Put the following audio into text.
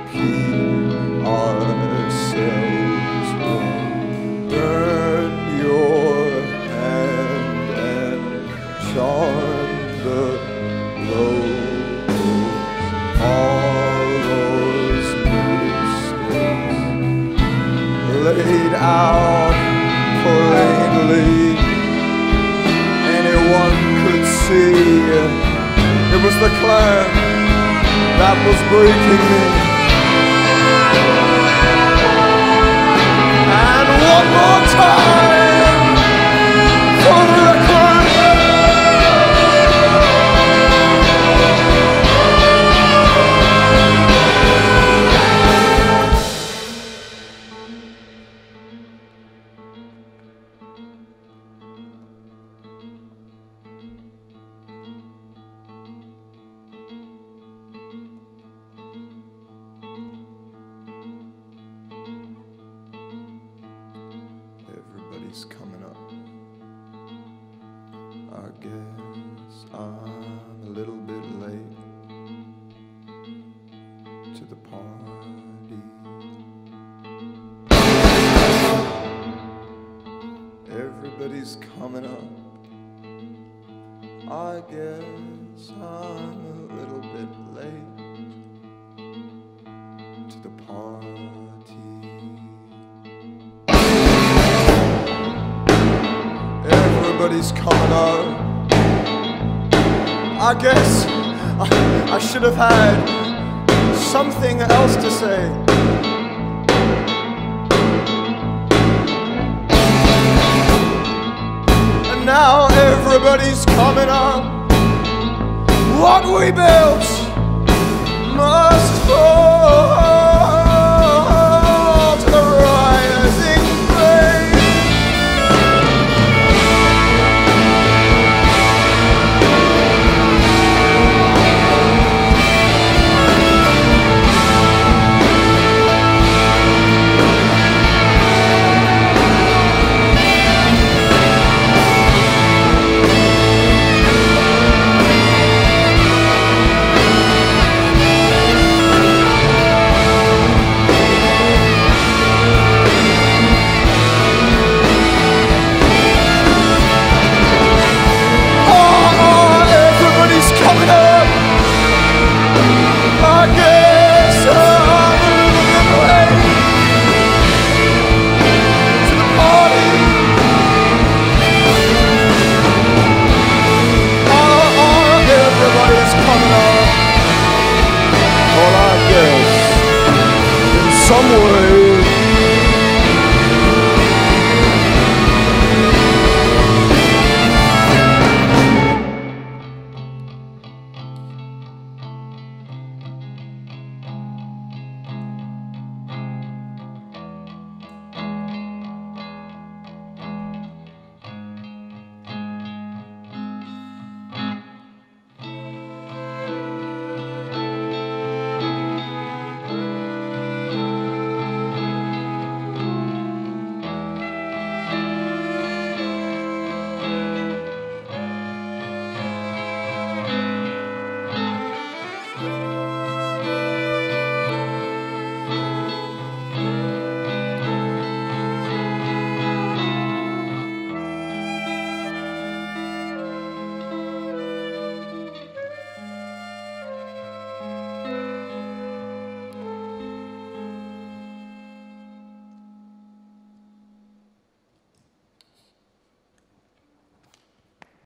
keep ourselves warm. Burn your hand and charm the blows. All those mistakes laid out plainly, anyone could see. It was the clan that was breaking me. And one more time for the record. Everybody's coming up. I guess I'm a little bit late to the party. Everybody's coming up. I guess I'm a little bit late to the party. Everybody's coming up. I guess I should have had something else to say. And now everybody's coming up. What we built must fall to the rising flame. Some way